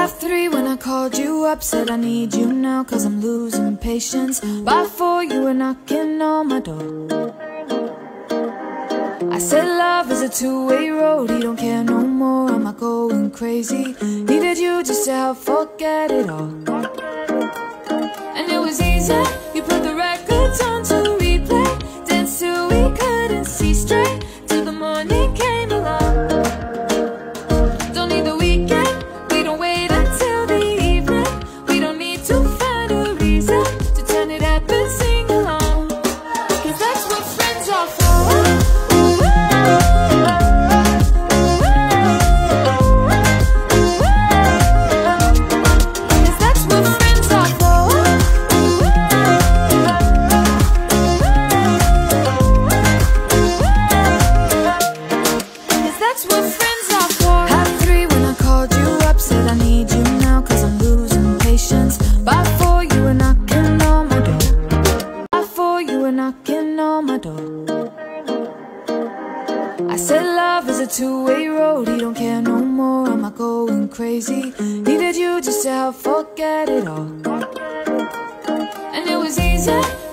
Half 3 when I called you up, said I need you now, cause I'm losing patience. By 4 you were knocking on my door. I said love is a two-way road, he don't care no more, am I going crazy? Needed you just to help forget it all. And it was easy, you put the records on to replay, danced till we couldn't see straight, till the morning came along. Don't need the weekend, we don't wait until the evening, we don't need to find a reason to turn it up and sing along, cause that's what friends are for. That's what friends are for. Half 3 when I called you up, said I need you now, cause I'm losing patience. By 4 you were knocking on my door. By 4 you were knocking on my door. I said love is a two-way road, he don't care no more, am I going crazy? Needed you just to help forget it all. And it was easy,